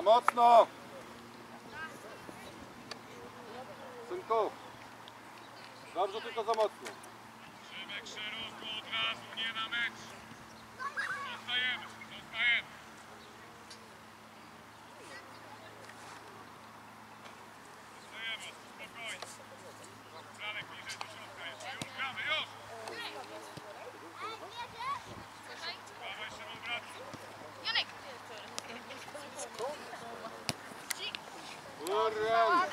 mocno! Synku! Dobrze, tylko za mocno. Szymek szeroko od razu, nie na mecz. Zostajemy, zostajemy. Zostajemy, spokojnie. Franek bliżej do środka jeszcze. Już gramy, już! Dawaj Szymon, wracaj. Janek! Urran!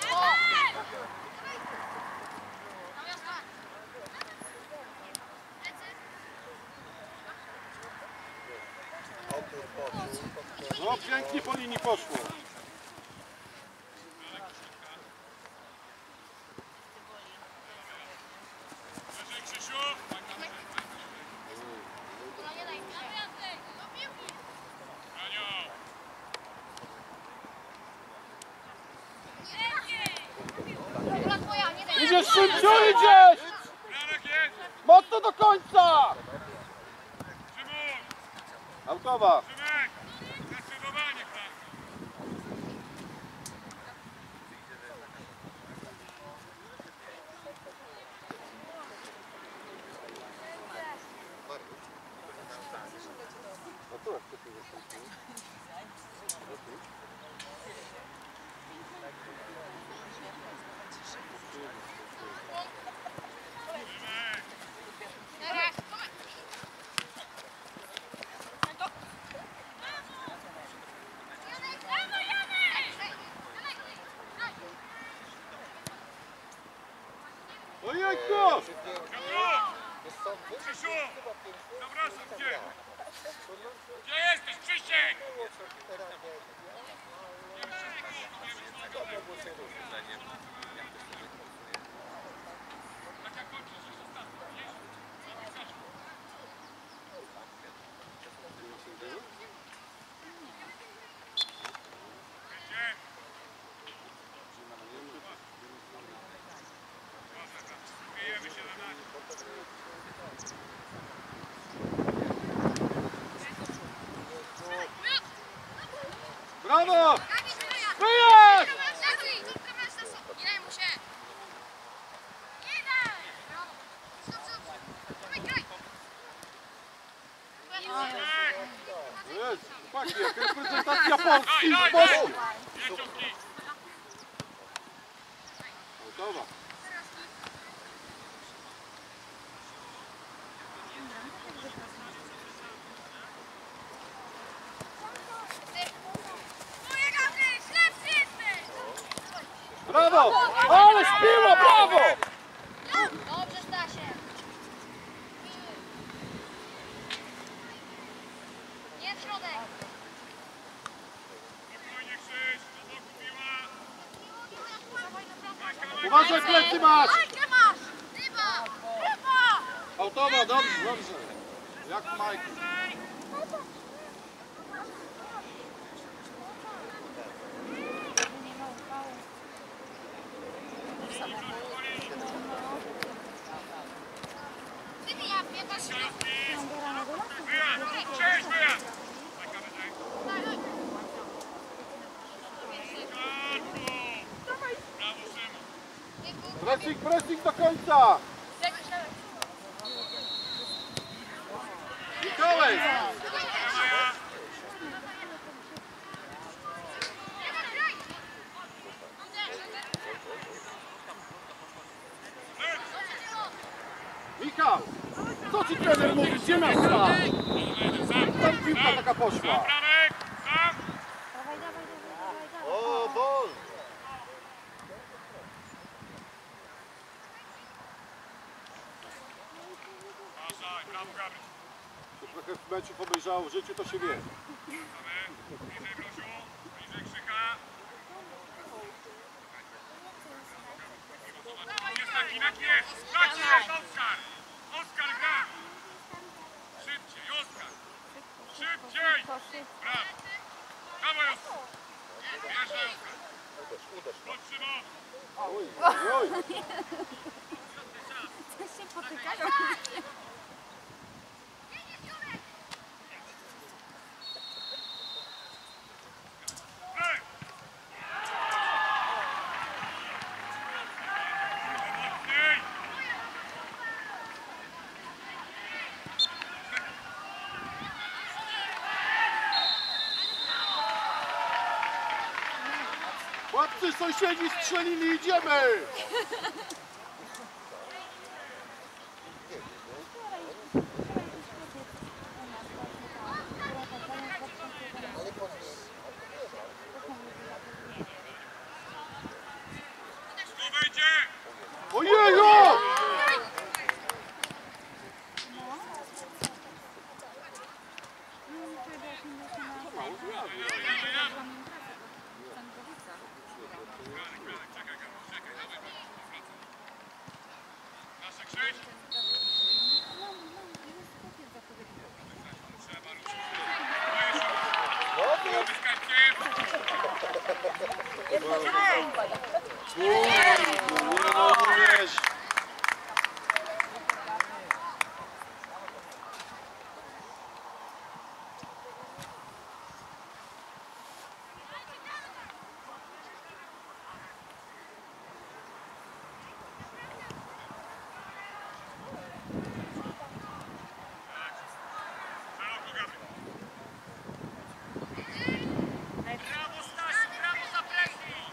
No pięknie po linii poszło. Wyżej Krzysiu. Anioł. Idziesz szybciej, idziesz! Franek jest. Mocno do końca! Szymon. Autowa. Szymek. Zdecydowanie Franek. Ojejku! Krzysiu! Zapraszam cię! Gdzie jesteś, Krzysiek? Tak jak kończysz, jeszcze ostatni. Jeźdź. Bijemy się na nadzie. Brawo! Wyjedź! Jest, chłopaki, jak reprezentacja Polski w boku! Gotowa. Brawo! Ale śpiła, brawo! Dobrze, Stasie. Nie w środek. Spokojnie Krzyś, do boku piła. Uważaj, plecy masz! Majkę masz! Ryba! Ryba! Autowa, dobrze, dobrze. Jak Mike. Cześć, wyjazd! Brawo, Szymon! Pressing, pressing do końca! Mikołaj! Michał! Co ci trener mówi? Gdzie masz stać? Tam piłka taka poszła. Bramek, sam! O, bol! Uważaj, brawo, Gabriel. To trochę w meczu obejrzało, w życiu to się wie. Bliżej Brosiu, bliżej Krzycha. Jest taki, tak jest! Tak jest, Oskar! Oskar, gra! Szybciej, Oskar! Szybciej! Brawo! Brawo, Oskar! Wjeżdżaj, Oskar! Chodź, Szymon! Oj, oj! Coś się potykają. Ej! Wszyscy sąsiedzi strzelili, idziemy! Tu wejdzie! Ojeju! Nasze krzyż! Trzeba ruszyć. Brawo Stasiu, brawo za pressing!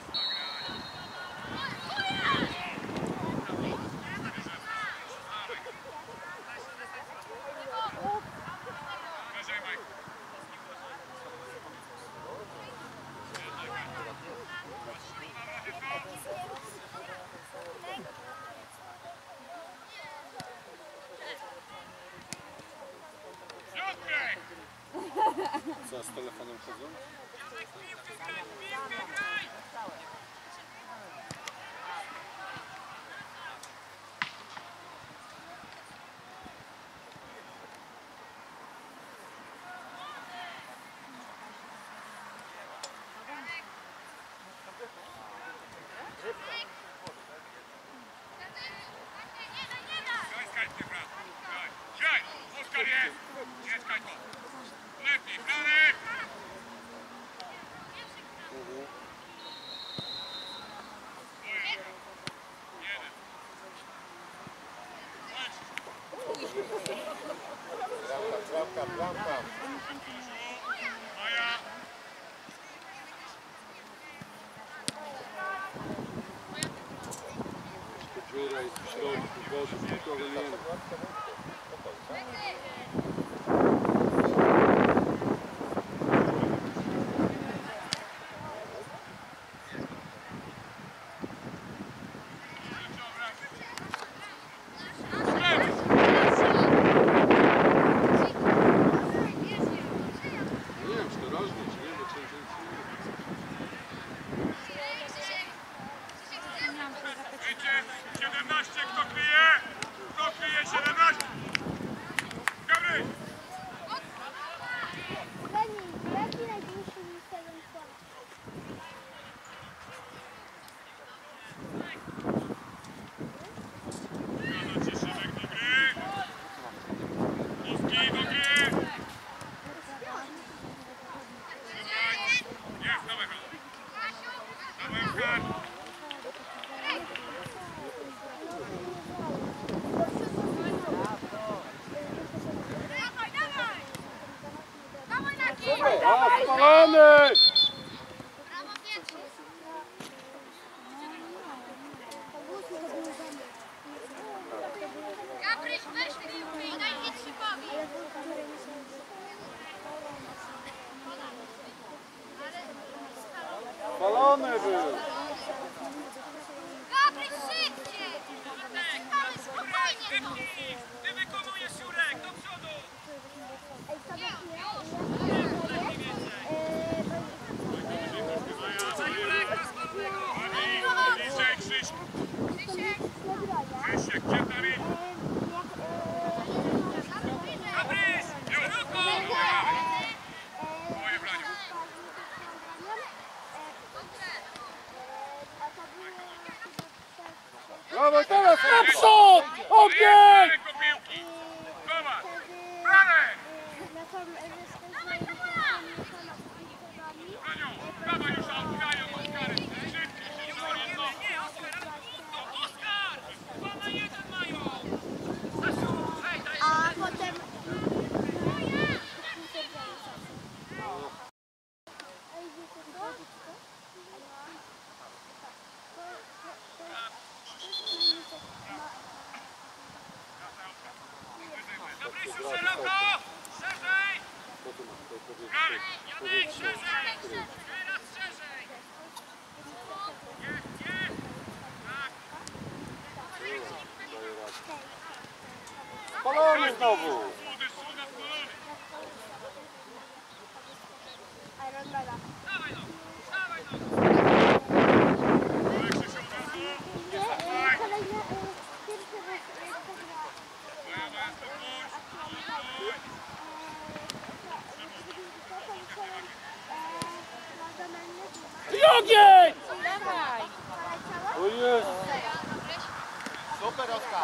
Uważaj, Mike. Piotrek! Co, z telefonem chodzą? Piłkę graj! Graj, skajcie, brat. Graj. Graj! Oskar jest! Jest, Kajko. Lepiej, Franek! Jeden. Bramka. Maja! Dziura jest w środku, Boże, nikogo nie ma. Nie wiem, ostrożnie, czy nie, bo Wiecie, 17, kto kryje? Kto kryje 17? Gabry! Jaki najdłuższy Instagram sport? Zgadza ci Szymek do gry. Łuski do gry. Jest, dawaj go. Dawaj Oskar. A, spalony! Gabryś, weź piłkę i daj mi Trzykowi. Spalony był! Gabryś, szybciej! Ale spokojnie to. Ty wykonujesz, Jurek, do przodu. Bliżej, Krzyś. Krzysiek, gdzie tam jest? Gabryś! Juruko! Moje branie. Brawo, teraz naprzód! Ogień! Ręko piłki. Zobacz. Branek! Branią, dawaj już, odbijają Oskary. Szybciej, jedno. Nie, Oskar, no Oskar! 2 na 1 mają. Stasiu, hej, daj. A potem... Krysiu, szeroko! Szerzej! Janek, szerzej! Teraz szerzej! Jest, jest! Tak! Spalony znowu! Młody, sługa spalony! Ironmana. Dawaj no! Dawaj no! Krzysiu, od razu! Nie, kolejne, pierwszy raz jeszcze gra. Jogień! Dawaj! O Jezu! Super, Oskar!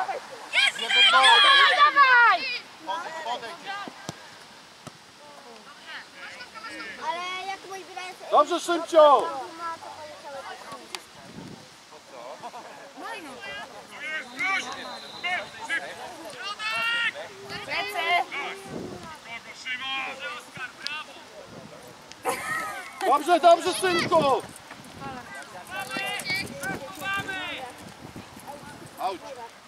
Dawaj! Podejdź! Ale jak mój brat... Dobrze, Szymcio! Ma, to poleciały tak. Jest, proś! Szybko! Środek! Lecę! Kogo, Szymon? Oskar, brawo! Dobrze, dobrze, synku! Mamy! Auć!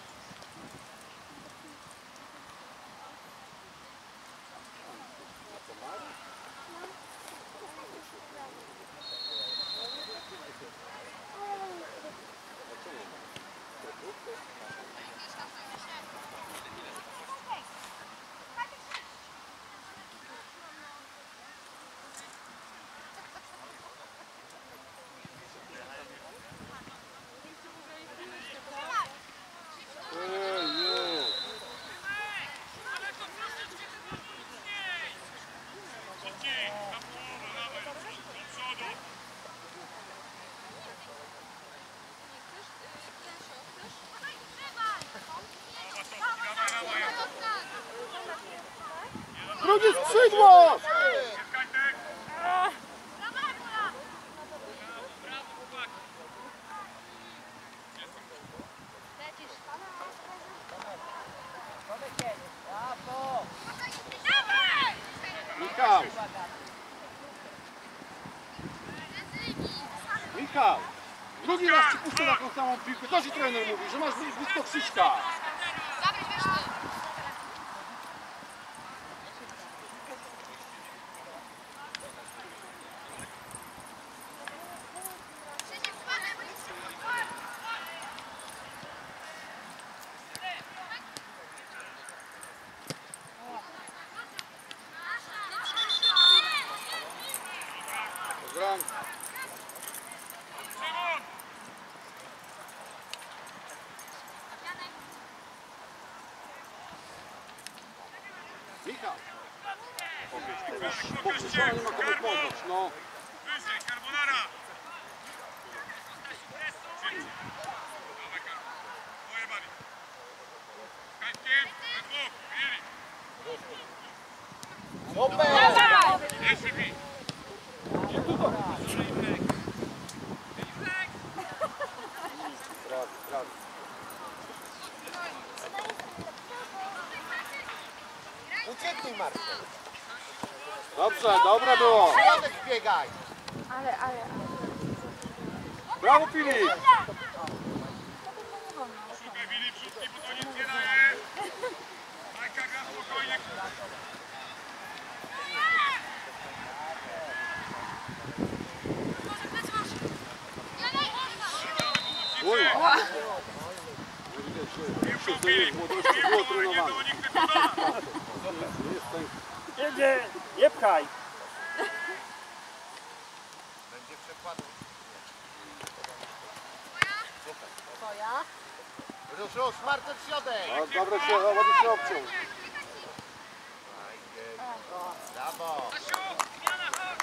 Ale to troszeczkę mocniej! Mocniej! Na połowę, dawaj! Do przodu! Dawaj, dawaj! Drugie skrzydło! Jest Kajtek! Brawo, chłopaki! Michał! Michał! Drugi raz ci puszczę taką samą piłkę. Co ci trener mówi? Że masz być blisko Krzyśka. Dobry, wiesz ty. Krzysiek, spadaj, bo nic nie Zram. Szymon! Michał! Pokażcie, Pokrzyczony nie ma kogo Karbo! podać, no. Wyżej, carbonara! Szybciej. Dawaj, Karbo. Twoje bali. Z Kajtkiem, we dwóch, mieli. Super! Jest szybciej. Brawo, brawo. Ucieknij, Marcel! Dobrze, dobre było. Środek biegaj! Brawo, Filip! Szukaj Willi brzutki, bo to nic nie daje. Majka gra spokojnie. Oj! Piłką Filip. Piłką, nie było nikt nie poda. Jedzie, nie pchaj. Będzie przekładu. Rusz, Marcel, środek! No, dobre się, ładnie się obciął. Brawo! Asiu, zmiana, chodź.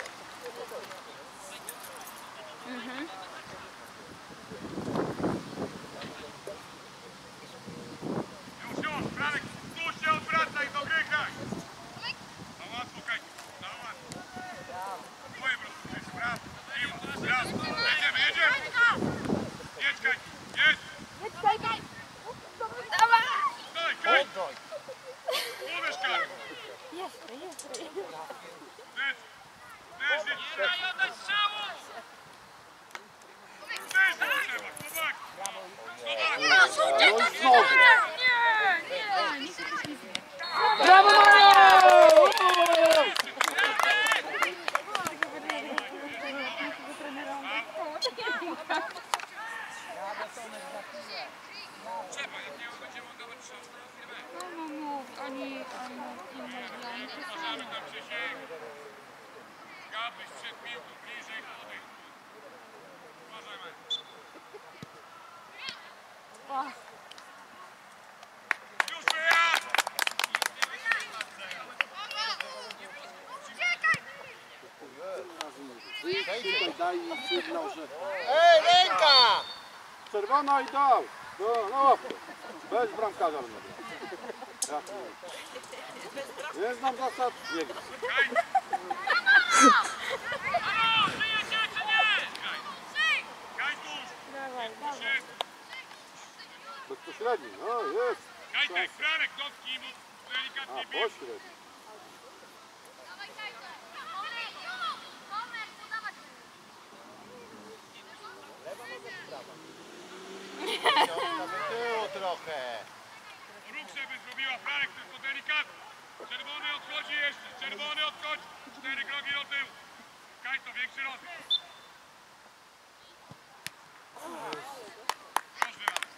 Już, Franek, tu się odwracaj, dogrykaj. Na łatwo, Kajtu, na łatwo. Twoje prosto, Krzysiu, brawo. Brawo, jedziemy, jedziemy. Jedź, Kajtu, jedź. Daj, Kajtu, Oddoj! uderz, Kajtu. Leć, leć, leć. Nie daj oddać strzału. Brawo, Mario! Trzeba, jak nie będziemy oddawać strzał. Możemy tam Krzysiek. Gabryś przed piłką, bliżej młodych. Uważajmy. Już wyjazd! Tutaj daj sygnał, że Ej, ręka! czerwona i dał. No łapkę. Bez bramkarza. Nie znam zasad. Nie gram. Halo, żyjecie czy nie? Kajtuś! Bezpośredni. No jest. Kajtek, Franek, dotknij mu A, delikatnie bił. pośredni. Tył trochę. Ruch żeby zrobiła Franek, tylko delikatnie. Czerwony odchodzi jeszcze, czerwony odchodzi. 4 kroki do tyłu. Kajto, większy rozwój. Proszę raz.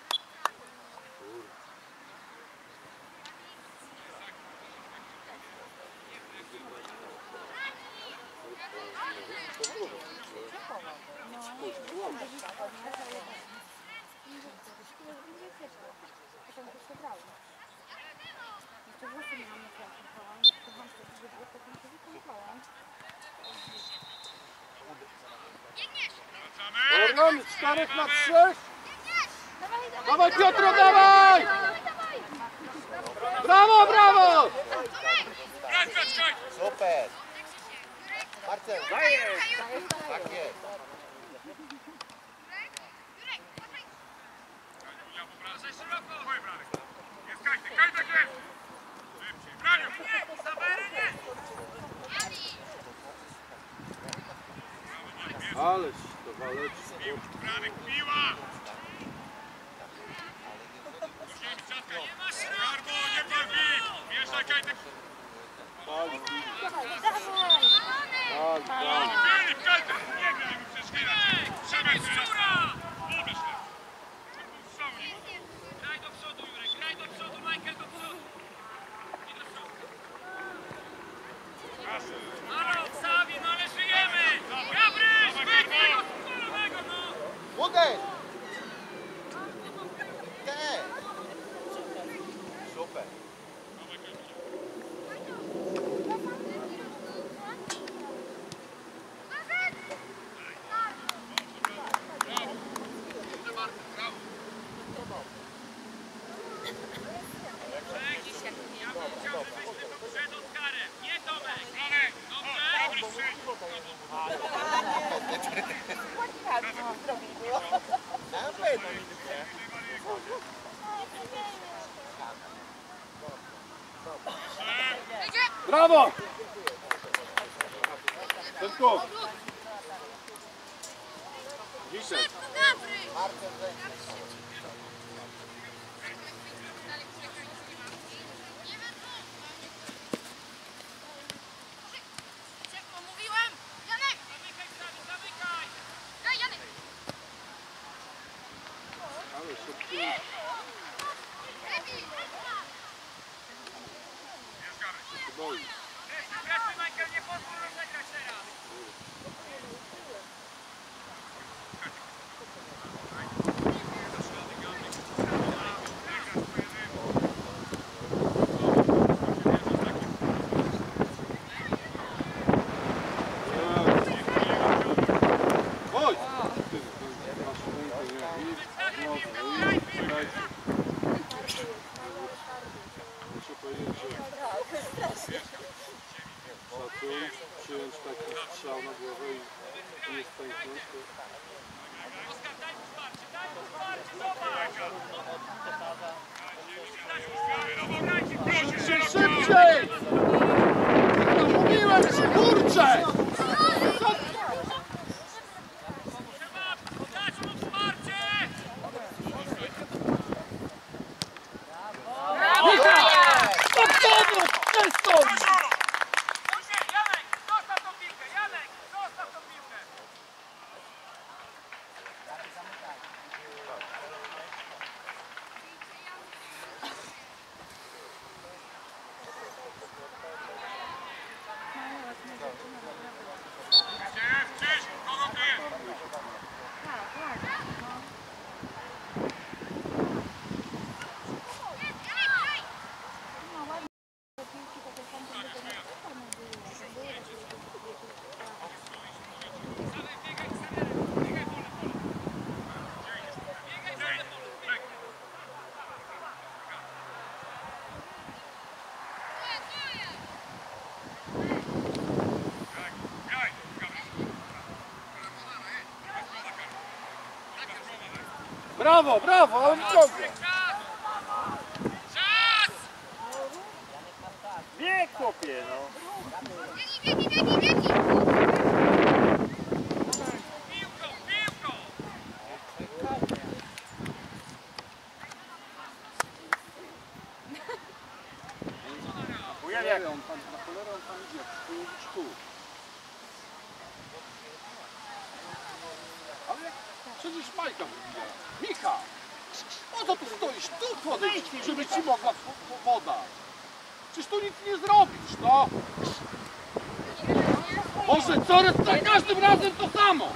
Orlon, 4 na 3. Dawaj Piotr, dawaj! Brawo, brawo! Grać, grać, grać! Super. Marcel. Dajesz. Tak jest. Ja popraszam szeroko. Twoje Franek. Jest Kajtek, Kajtek jest! Szybciej, Franiu! Ależ to waleczny. Franek, piła! Ziemi, czatka. Garbo, nie pal bit! Wjeżdżaj, Kajtek! Pali, Filip, Kajtek! Nie graj mu przeszkadzać! Przemek, Szczura! Uderz tam! Strzału nie ma. Graj do przodu, Jurek! Graj do przodu, Michael, do przodu! I do przodu! Halo, Sawi, no ale żyjemy! Gabryś, wyjdź tego spalonego, no! Uderz. Te. Super. Ja bym chciał, żebyś tylko przed Oskarem. Nie Tomek! Franek! Dobrze? Gabryś, przyjdź! Nawet. brawo! Tylko. Dzisiaj. Marcel, Mówiłem! Janek! Zamykaj, Sawi, zamykaj! Daj, Janek! Ale szybki. Jest Gabryś. Boi. Presy, Michael, nie pozwól rozegrać teraz! Oj! Ty, masz rękę, nie? Muszę powiedzieć, że szacun, przyjąć taki strzał na głowę i nie stęknąć, to Oskar, daj mu wsparcie, zobacz! szybciej! No mówiłem ci, kurczę! Dać mu wsparcie! Stop, stop! Brawo, brawo, ale ciągle. Bieg, chłopie, no. Biegnij, biegnij, biegnij, biegnij! Jak on tam, na cholerę on tam idzie, przyjść tu. Ale przecież Majka wybija. Micha! Po co tu stoisz? Tu podejdź, żeby ci mogła podać. Przecież tu nic nie zrobisz, no. Może coraz za każdym razem to samo.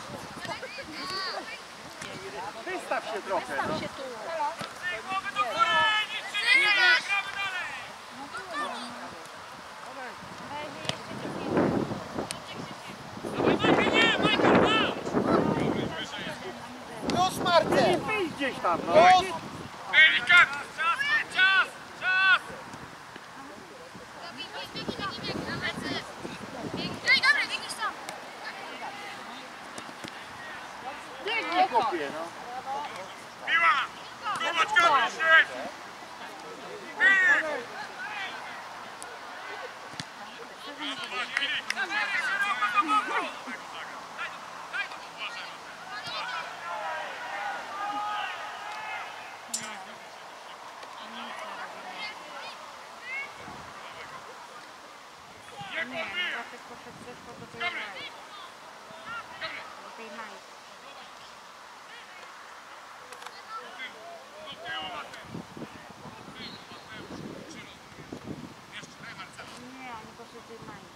Wystaw się trochę. No. Już Marcel! Wyjdź gdzieś tam, no. Już! Delikatnie! Czas! Biegnie, chłopie, no. Piła! Zobacz, Gabriel, śledź! Filip! Zobacz, Filip! Szeroko do boku! Daj to, uważaj! Nie chłopie! Gabriel! Do tyłu, Mateusz! Jeszcze, daj Marcela! Nie, oni poszedł w maj.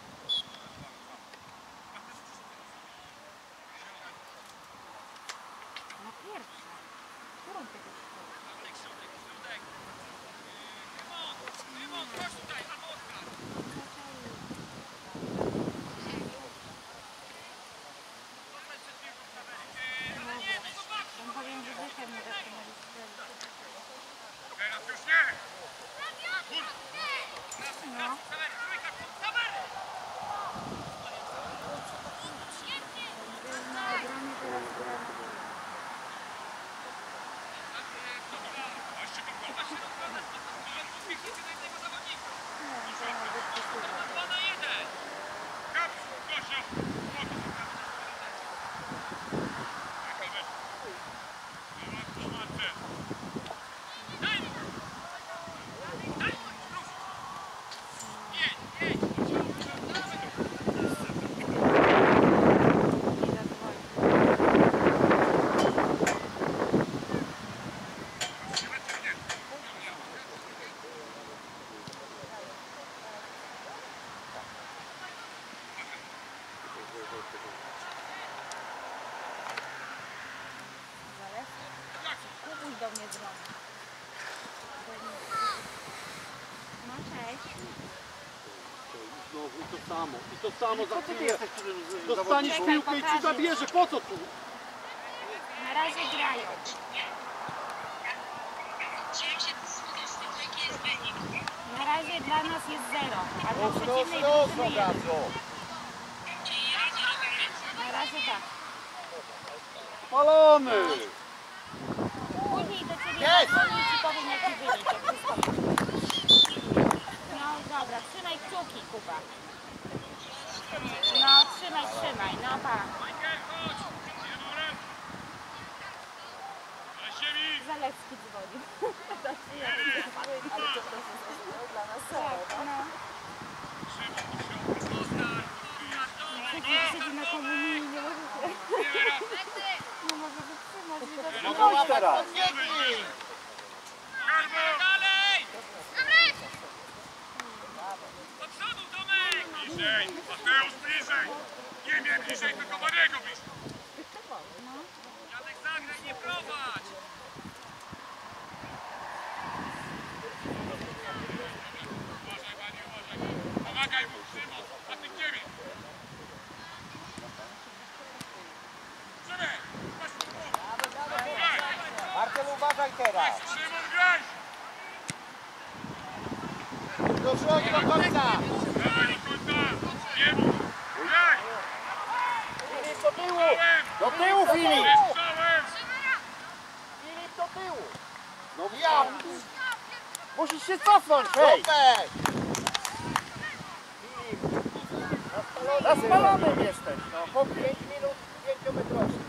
No pierwsza. Którą tego Szymon, chodź tutaj, albo Oskar! On powiem, że wyszedł mu tak na Teraz już nie! No. Na obronie teraz gra. Kubuś do mnie dzwoni. No cześć. Znowu i to samo za chwilę. Dostaniesz piłkę i ci zabierze, po co tu? Na razie grają. Na razie dla nas jest 0, a dla przeciwnej drużyny 1. Na razie tak. Palony! Później do ciebie zadzwonię i ci powiem jaki wynik, jak wyskoczysz. No dobra, trzymaj kciuki, Kuba. No trzymaj, no pa. Zalewski dzwonił. To się ale to dla nas tak, no. Siedzi na komunii i nie może się... Nie może wytrzymać. No chodź teraz! Dalej! Do przodu, Tomek! Bliżej! Mateusz, bliżej! Nie mnie bliżej, tylko Mariego bliżej! Jadek, zagraj, nie prowadź! Uważaj, Mani, uważaj! Pomagaj mu, Szymon! A ty gdzie mnie? Szymon! Masz tu graj! Marcel, uważaj teraz! Szymon, graj! Do przodu, do końca! Dawaj do końca! Nie mów! Graj! Filip, do tyłu! Do tyłu, Filip! Strzałem! No ja! Musisz się cofnąć, hej! Super! Na spalonym jesteś, no chłopie. 5 minut 5-metrowych.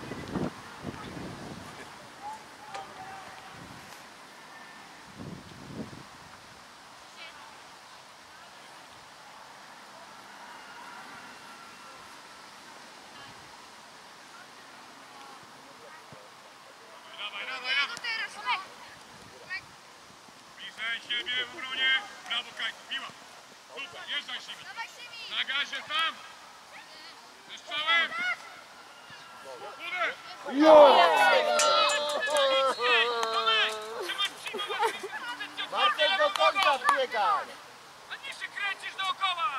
Dawaj, dawaj, dawaj. Bliżej siebie w obronie. Brawo, Kajku, piła. Super, jeżdżaj siebie. Na gazie tam. Ze strzałem. Uderz. Marcel do końca biegaj! A nie się kręcisz dookoła.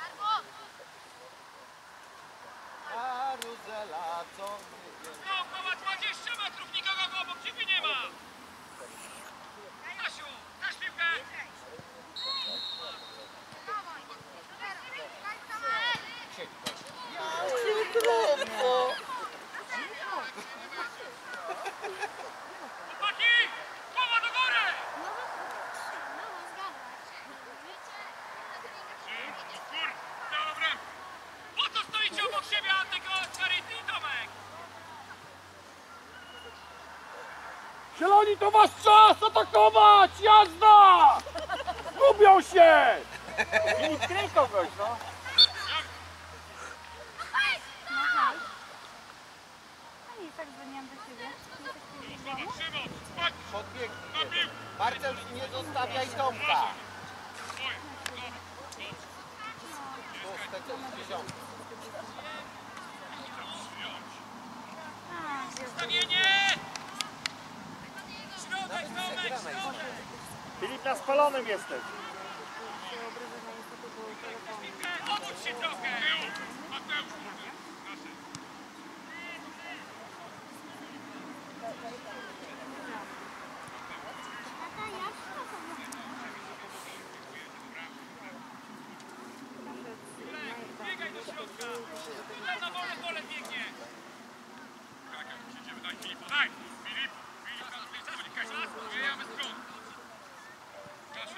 Karuzela, co nie wiem. Dookoła 20 metrów, nikogo obok ciebie nie ma. Kasiu, dasz piłkę. Chłopaki, głowa do góry. Kur, dobra. Po co stoicie obok siebie, Antek, Charity i Tomek? Zieloni, to wasz czas! Atakować! Jazda! Gubią się! I kryj kogoś, no. No i tak dzwoniłam do ciebie. Zobacz, Szymon, spadł. Podbiegnij. Marcel, nie zostawiaj Tomka. Twoje. Szóste, to jest 10. Stawienie! Środek, Tomek, środek! Filip, na spalonym jesteś. Obudź się trochę! Mateusz, nasze. Biegaj do środka! Tam na wolne pole biegnie! Kaka, idziemy, daj Filipa, daj! Filip tam z tej strony, Kasia, zmieniamy stronę. Kaszy.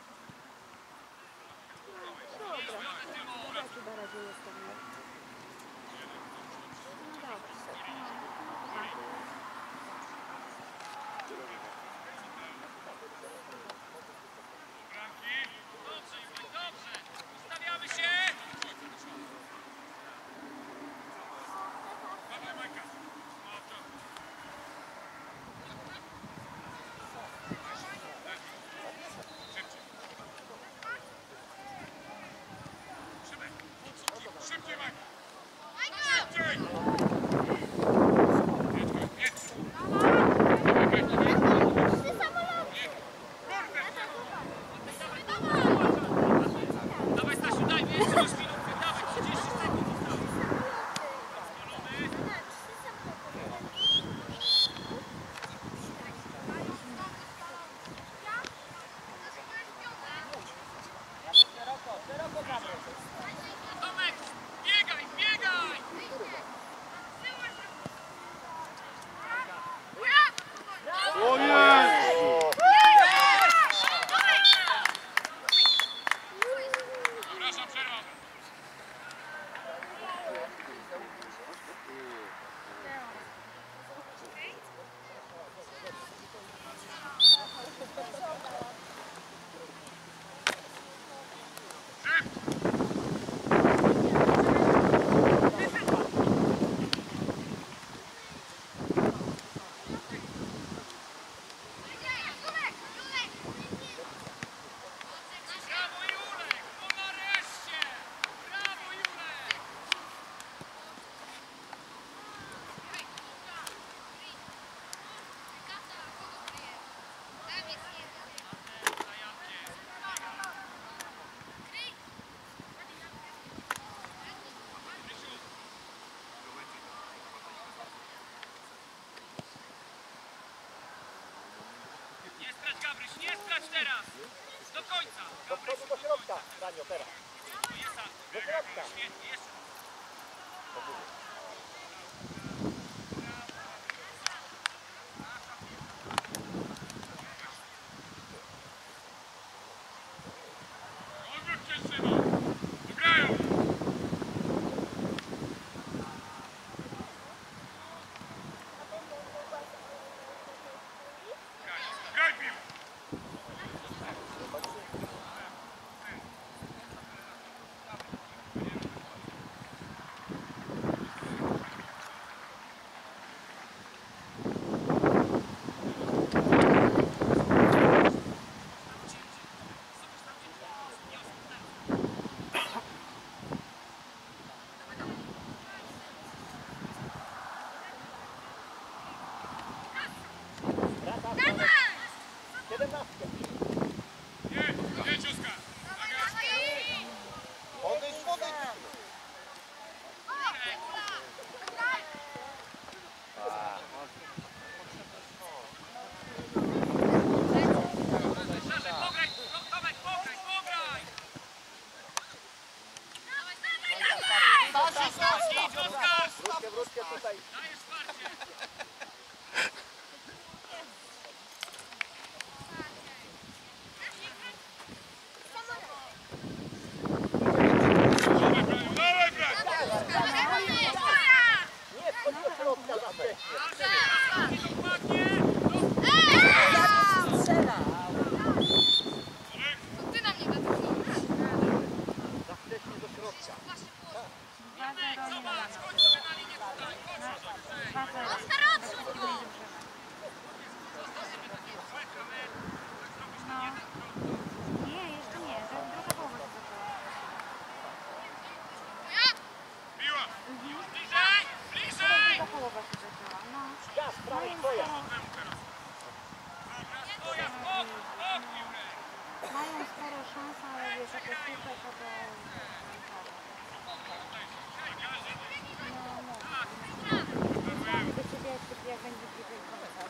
Bramki. Dobrze, Jurek, dobrze! Ustawiamy się! Dawaj, Majka. Szybciej, Majka! Szybciej! Dawaj, Stasiu, daj, jeszcze masz minutkę, dawaj, 30 sekund zostało. Tomek, biegaj, biegaj! O Jezu! Przepraszam, przerwa. Brawo, Julek! No nareszcie! Brawo, Julek! Nie strać, Gabryś, nie strać teraz! Do końca! Gabryś, do środka, Danio, teraz. jest Antek. Świetnie, jeszcze. Dawaj, brat! Nie, wchodź do środka za wcześnie. Ty na mnie natknąłeś. Za wcześnie do środka. Oskar, odsuń go! Nie, jeszcze nie, to druga połowa się zaczęła. Piła! Bliżej! Bliżej! Druga połowa się zaczęła, no. Gaz, prawie twoja. Mają sporo szans, ale wiesz, jak jest super, to no, do ciebie, jak będzie bliżej końca.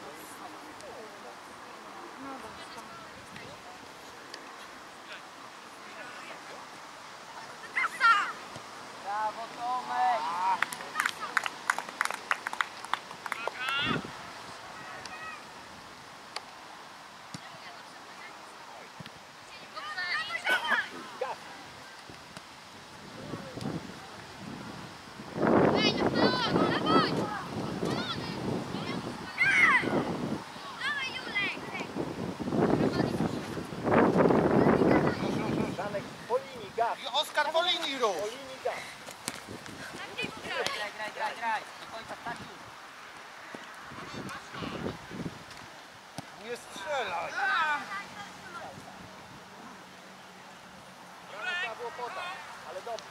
No dobrze. Brawo, Tomek. Ej, no dawaj! Dawaj, Julek! Danek, po linii, gaz. Oskar po linii rób. Po linii, gaz. Graj. Do końca tak już. Nie strzelaj. Trzeba było podać, ale dobrze.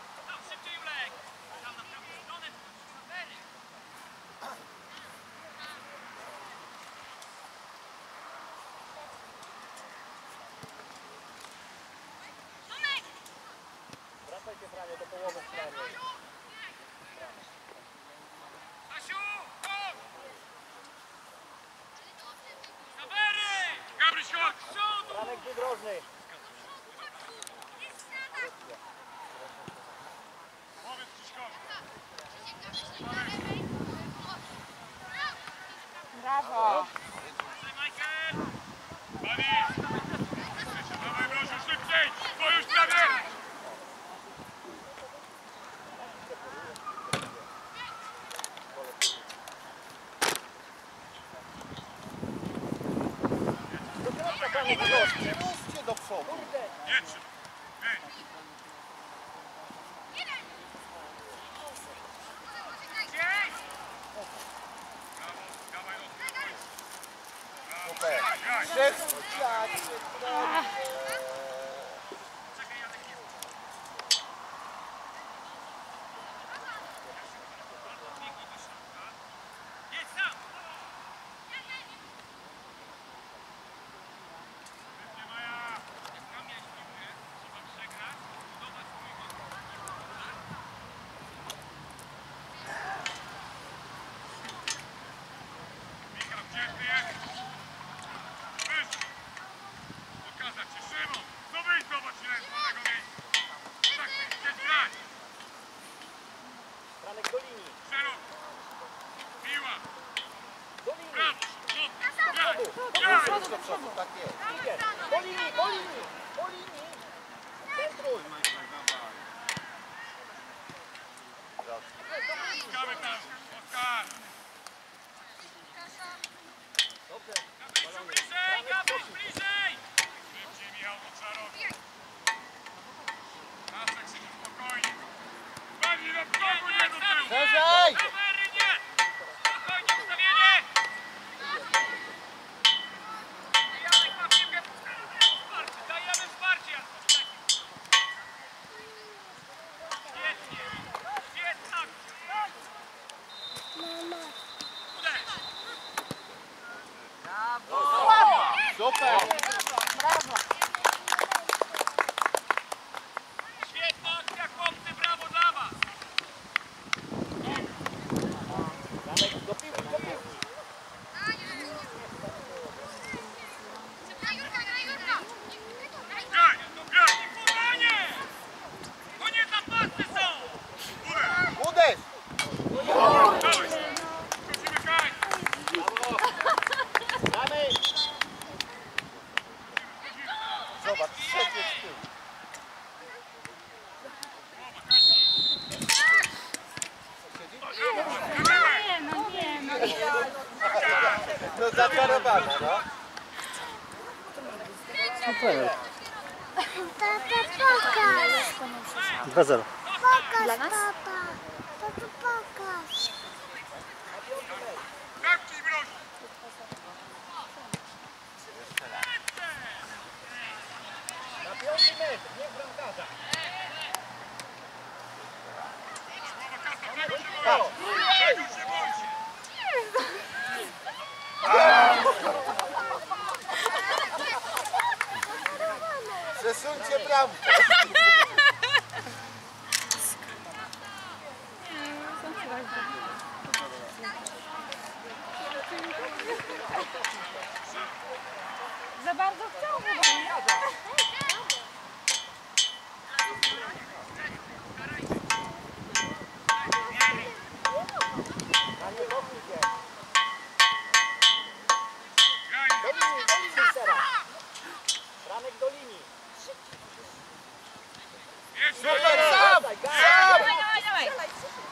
Wracaj się, Franie, do połowy przynajmniej. Gabryś, chodź! Franek wydrożny. Powiedz Krzyśkowi. Brawo! Bani! Dawaj, Brosiu, szybciej! Bo już prawie! Do środka, Franek, wydrożny. Nie mówcie do przodu. Jedź! Ej! Brawo, dawaj, Oskar! Super. Graj! Przesuń się. Nie Maja! Tam miałeś piłkę, trzeba przegrać, budować swojego. Michał, gdzie ty jesteś? Wyżej! Pokazać się, Szymon! Trener. Tata, pokaż! 2-0. Pokaż, Dla nas? tata! Tata, pokaż! Zamknij broń! Na 5 metr, nie bramkarza. Czego się boicie? Przesuńcie bramkę. Za bardzo chciał chyba, nie? Na niego idzie. Do linii teraz. Bramek do linii. Jeszcze! Sam! Dawaj, dawaj, dawaj!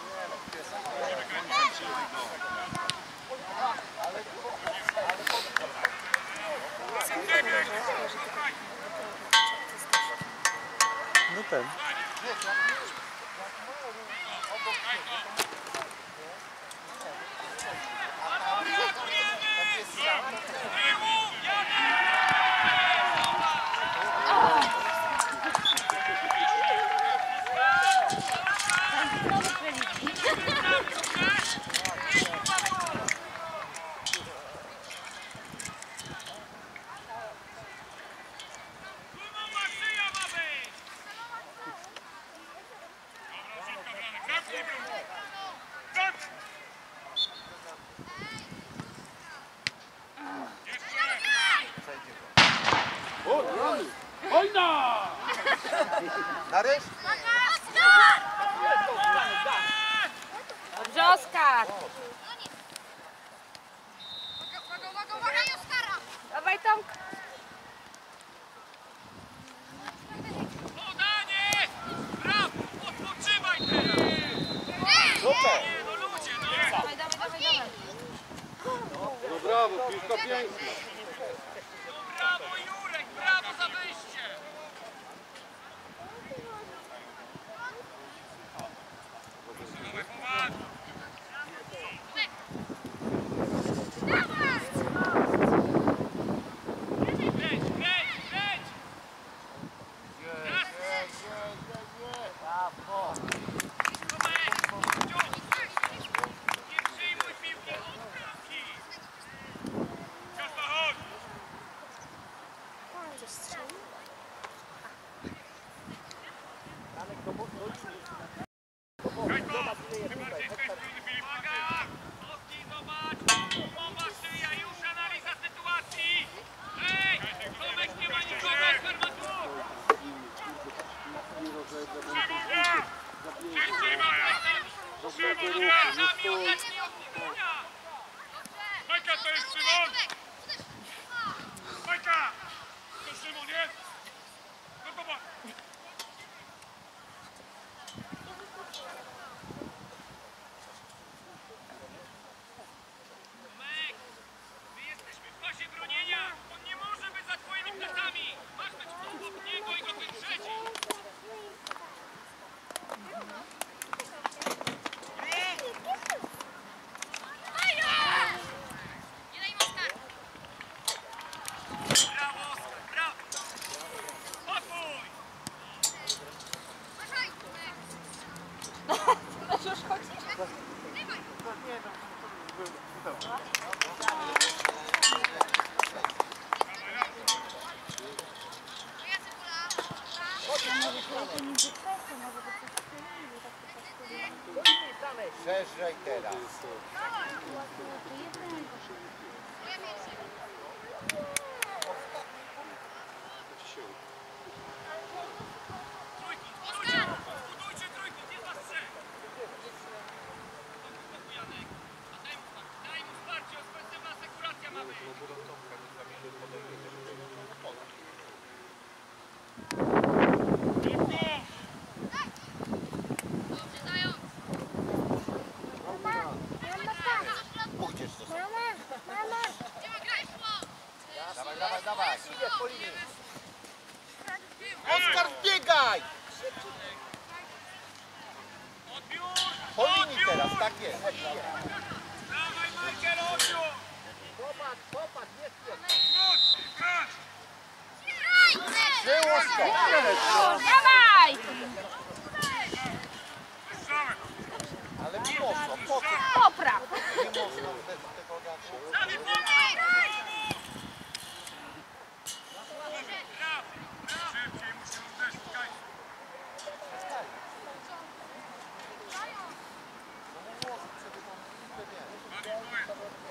No ten. Znowu krewiki. Zamknij broń! Zamknij! O, rany! Wojna! Nareszcie. Dobrze, Oskar! Uwaga, i Oskara! Dawaj, Tomka! Podanie! Brawo! Odpoczywaj teraz! Super. Nie, no ludzie, no! Dawaj, dawaj, dawaj, dawaj! No brawo, piłka piękna. Brawo Jurek, brawo za wyjście! Dawaj, poważnie! Kręć, kręć, kręć! Raz! Brawo. Nie przyjmuj piłki od bramki! Ciasta, chodź! Bramek do linii. Kajto! Zobacz ile jest Ty tutaj. bardziej z tej strony, Filip. Uwaga! Oski, zobacz! Umowa szyja, już analiza sytuacji! Ej! Tomek, nie ma nikogo, Oskar ma tu! Szymon, nie! Szymon, nie! Szymon, nie! Sami odetnij od Nikonia! Majka, to jest Szymon! Majka! To Szymon jest? No zobacz! Tomek! My jesteśmy w fazie bronienia! On nie może być za twoimi plecami! Masz być obok niego i go wyprzedzić! Nie daj im Oskar! Brawo, Oskar, brawo! Spokój! Uważaj! Już chodzisz? Dawaj! Moja cebula! Szerzej teraz. Moja pierwsza! Trójkąt, budujcie! Budujcie trójkąt, jest was trzech! Spokój, Janek. A daj mu wsparcie, ofensywna asekuracja ma być! Szybko! Dobrze, zając! Pójdziesz do Mama, mama! Gdzie ma grać? Dawaj, Po linii teraz, tak jest. Dawaj, Michael, odbiór! Popatrz, nie spiesz. Grać! Było to. Dawaj! Strzałem! Ale mimo co, po co Popraw! nie można bez tego dać? Dawid, pomóż! Szybciej, musimy uderzyć, Kaj. Dawid, boję.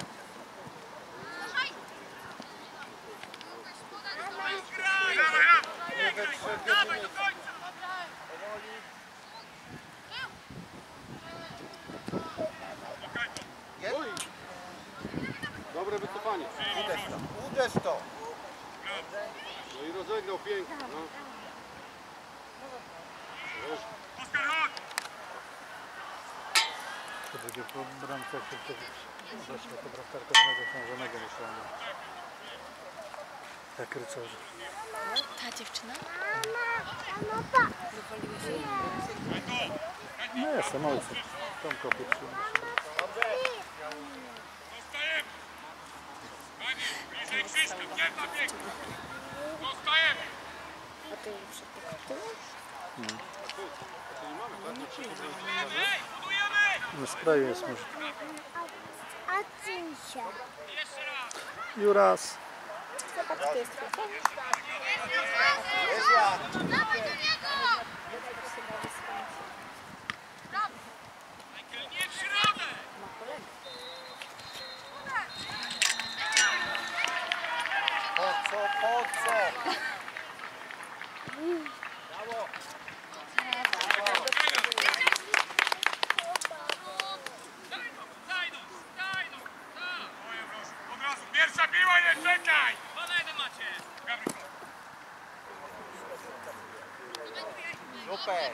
Graj! Dawaj, dawaj, do końca! Okej, to. Oj. Dobre wycofanie. Uderz to, uderz to. No i rozegrał pięknie. No. Oskar, chodź! To będzie po bramce, jak to weszła to bramkarka z nogą wiążonego myślałem. Jak rycerze. Ta dziewczyna? Mama, pa. No jestem ojcem. Tą kopię przyjmę. Zostajemy! Pani, bliżej Krzysztof, nie ma biegu! Zostajemy! Budujemy, ej, budujemy! Na sprawie jest może. A Cysia. Jeszcze raz! Juras. Jest ja. Dawaj do niego! Michael, nie w środek! Po co, po co? Brawo. Daj no! Moje proszę, od razu, pierwsza piła, nie czekaj! 2 na 1 macie! Gabryk, Super.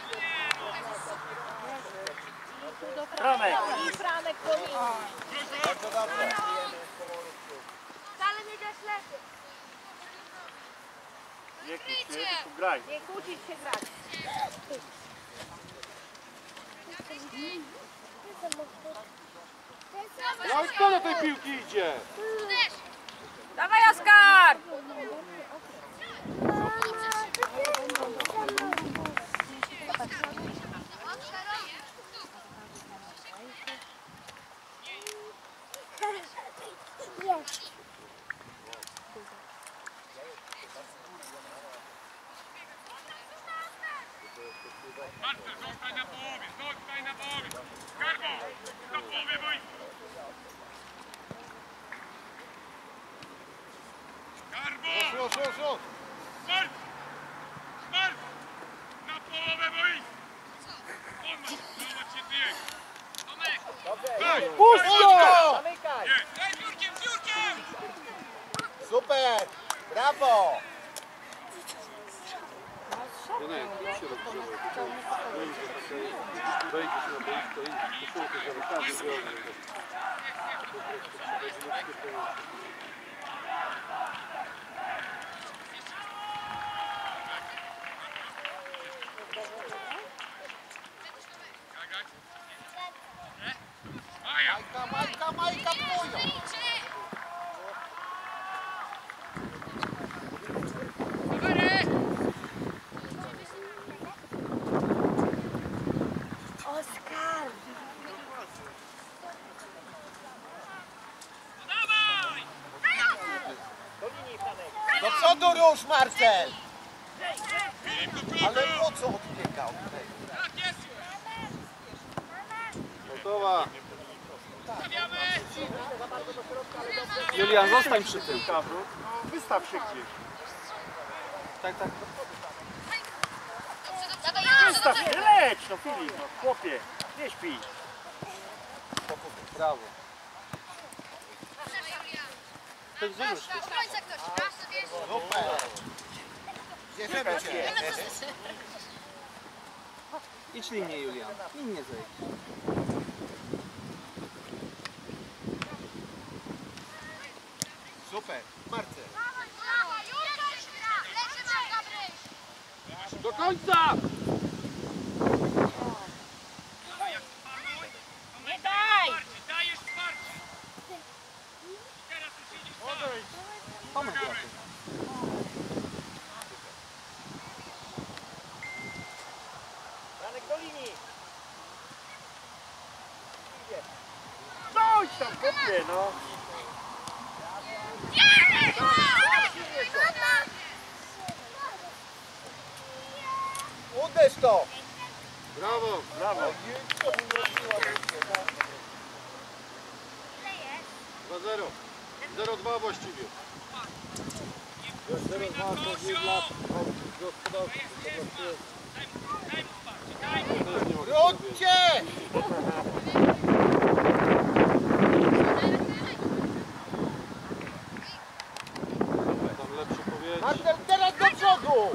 I Franek powinien. Bardzo dobrze. Wcale nie dasz lepiej. graj! Nie kłócić się grać. No i kto do tej piłki idzie? Uderz! Dawaj, Oskar! Jest. Marcel, zostań na połowie, zostań na połowie! Garbo, na połowie boiska! Garbo! Rzut, rzut, rzut. Marc! Marc! Na połowę boiska! On ma spróbować się zjeść! Tomek! Daj! Puść to! Zamykaj. Jest! Daj biurkiem, biurkiem! Super. Brawo. No nie, tu się rozgrzewa. Wejdziesz na boisko i koszulkę z rękami biorą. Maja! Majka, Majka, pójdą. Oskar. Dawaj! Do przodu rusz, Marcel. Filip do przodu! Ale po co odbiegał? Tak jest! Gotowa. Stawiamy! Julian, zostań przy tym. Wystaw się gdzieś. Tak, tak. Wystaw się, leć no Filip, no chłopie. Nie śpij. Brawo. Obrońca ktoś, raz sobie. Super. Bierzemy cię. Idź linię, Julian. Linię zejdź. Super. Marcel. Dawaj, Julka! Lecimy, Gabryś! Do końca! Nie daj! Dajesz wsparcie! Teraz już idziesz sam! Pomagamy! Franek do linii. Coś tam kopie, no! Uderz to! Brawo, brawo! 2-0. 0-2 właściwie. 0-2 to nie dla gospodarstwa. Wróćcie! Tam lepsze powietrze. Marcel, teraz do przodu!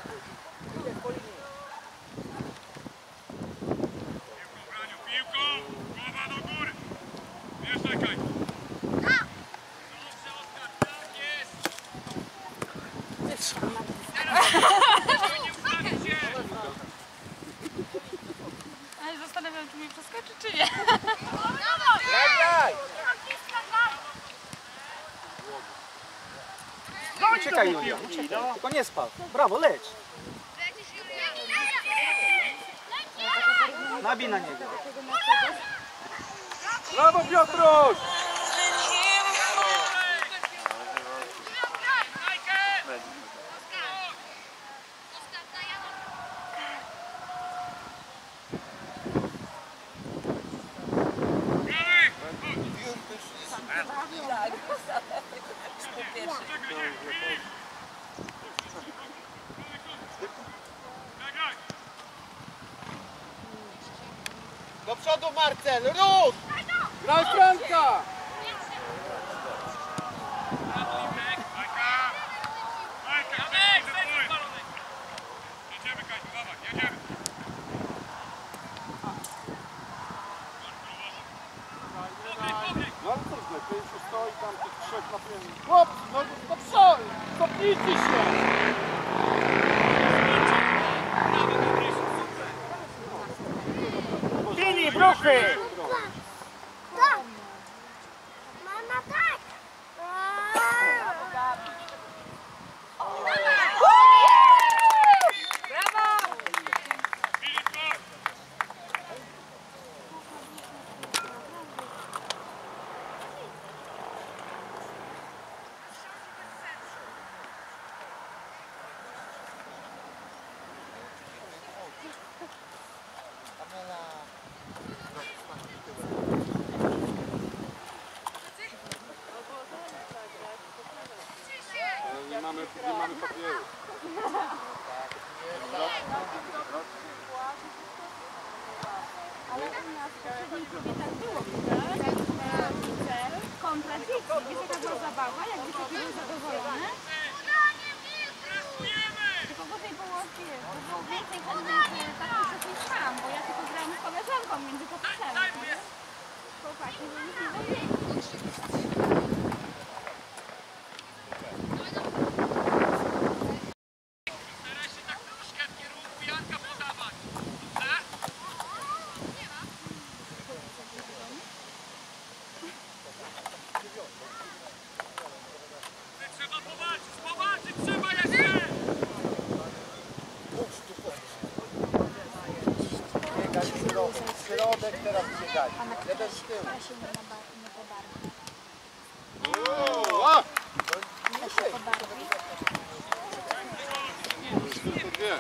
Piłką, głowa do góry! Nie czekaj! Dobrze, Oskar, tak jest! Nie ustawić się! Ale zastanawiam, czy mnie przeskoczy, czy nie. Graj! Uciekaj, Julia, uciekaj. Tylko nie spadł. Brawo, leć. Nabij na niego. Brawo, Piotruś! Do przodu Marcel, ruch! Graj Franka! Jedziemy, Kajtu, dawaj, jedziemy! No ale co źle, to już stoi tam tych trzech na pięć. Chłopcy, no co? Cofnijcie się! Filip, ruchy! Tak. Mama, tak. Filip, chodź! Nie mamy papieru. Ale u nas poprzednich nie tak było, kontra dzieci. Wiesz, jaka była zabawa, jak dzieciaki były zadowolone? Tylko po tej połowie było więcej chętnych taktycznych niż tam, bo ja tylko grałam z koleżanką między podpisami. Chłopaki, że nic nie zrobili. Staraj się tak troszkę w kierunku Janka podawać. Dobrze? Trzeba powalczyć trzeba jeszcze! Biegać środek, teraz biegać. Jeden z tyłu. O! Tylko dwie.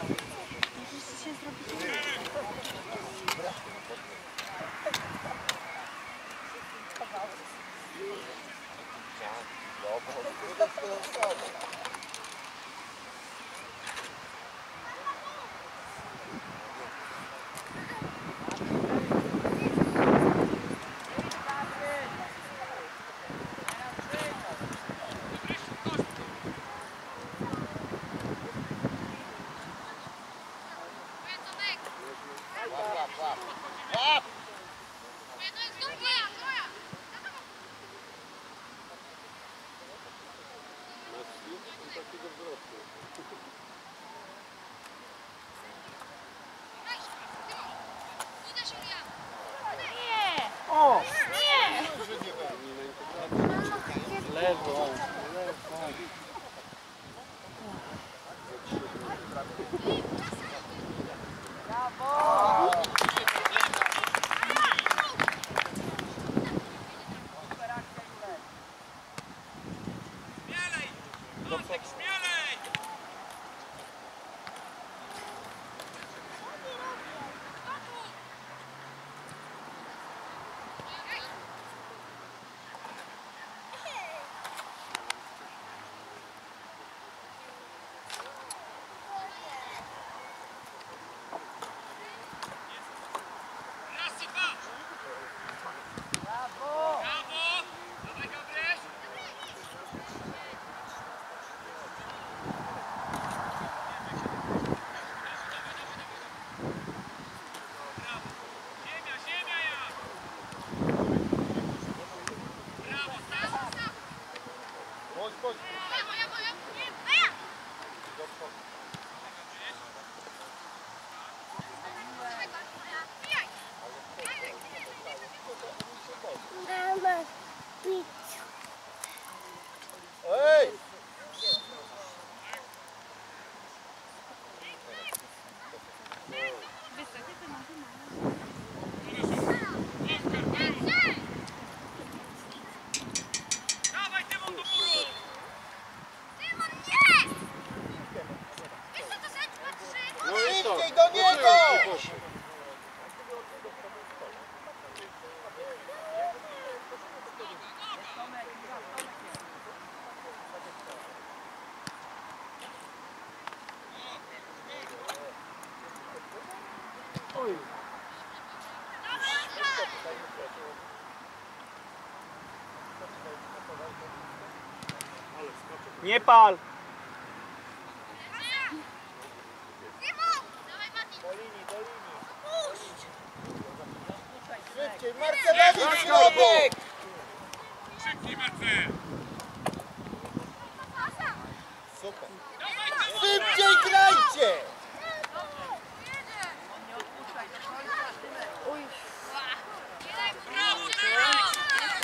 Łap! Messi takiego wzrostu. Lewą, lewą. Mama, pić. Ej! Dawaj, Tymon, do muru! Tymon, jest! Wiesz co to za 2-3? No szybciej do niego! Nie pal! Tymon! Dawaj, Mati! Szybciej, Marcelewicz, środek! Szybciej, Marcel! Super. Szybciej grajcie! Brawo, Tymon!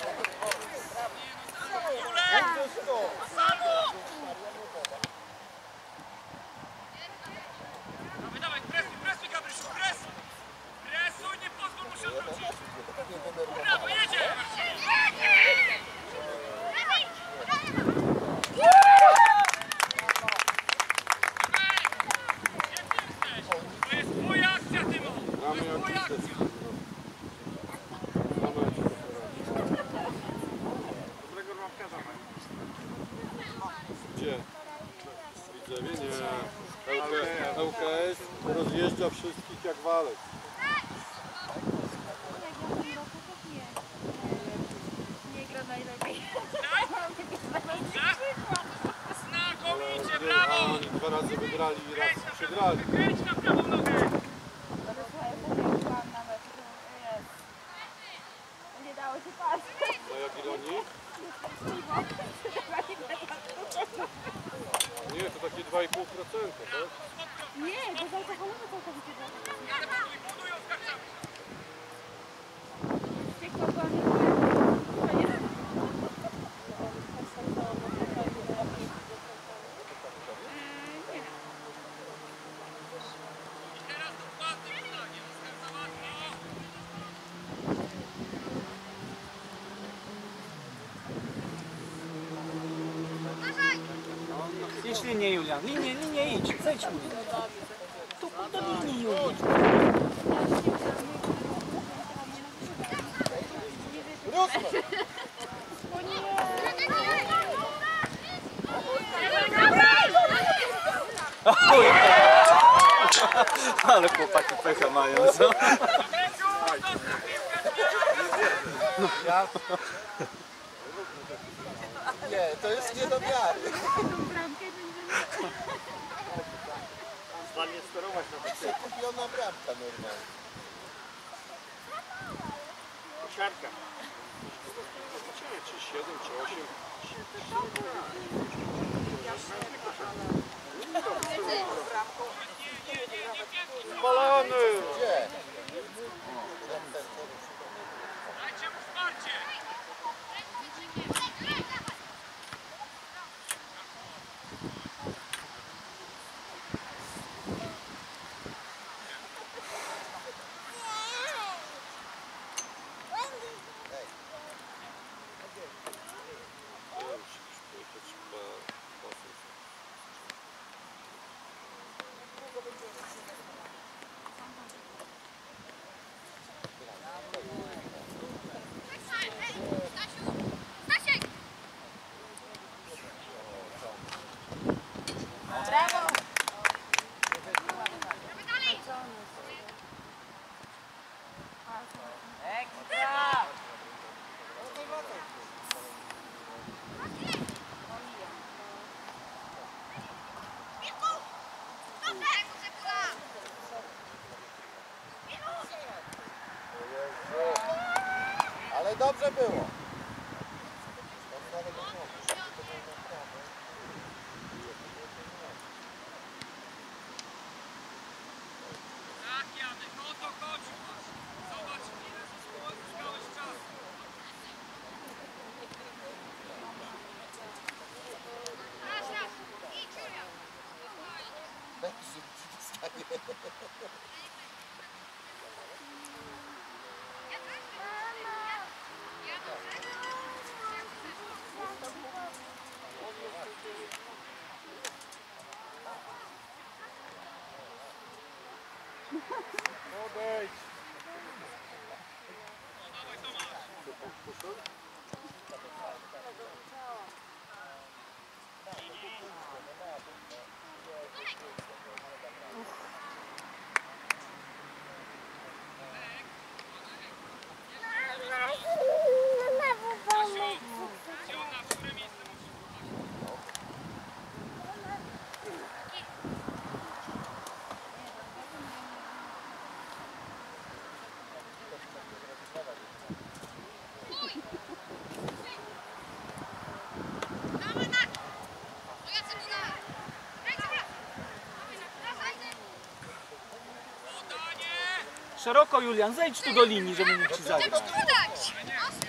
Dawaj, dawaj, presuj, Gabrysiu, presuj! Presuj, nie pozwól mu się odwrócić! Brawo, jedzie! To jest twoja akcja, Tymon! To jest twoja akcja! Dobrego rwawkarza mają. Gdzie? Widzewie? Nie. ŁKS rozjeżdża wszystkich jak walec. Nie gra najlepiej. Znakomicie, brawo! Oni 2 razy wygrali i raz przegrali. Kręć na prawą nogę! Ale słuchaj, powiedzłam nawet, że jest. Nie dało się patrzeć. Na Jagiellonii? Nie, to takie 2,5%, tak? Nie, bez alkoholowy całkowicie było. Ale buduj, oskarżamy! Ciekło była nie nie. I teraz dokładnie pytanie, Oskar za łatwo! Idź linię, Julian. Linię, idź. Zejdź mu. Tu do linii, Julian. Ale chłopaki pecha mają, co? Nie, to jest nie do wiary. Zdalnie sterować na Przekupiona bramka normalnie. siarka. Czy 7, czy 8? Spalony! Gdzie? Dajcie mu wsparcie! dobrze było. Tak, Janek, o to chodzi właśnie. Zobacz, ile zyskałeś czasu. Raz, raz. Idź, Julia. Odejdź. Gdzie ona, w które miejsce musi? Dawaj tak. Moja cebula. Ręce w prawo. Dawaj. Podanie! Szeroko, Julian, zejdź tu do linii, żeby nikt ci zagrał. Podać.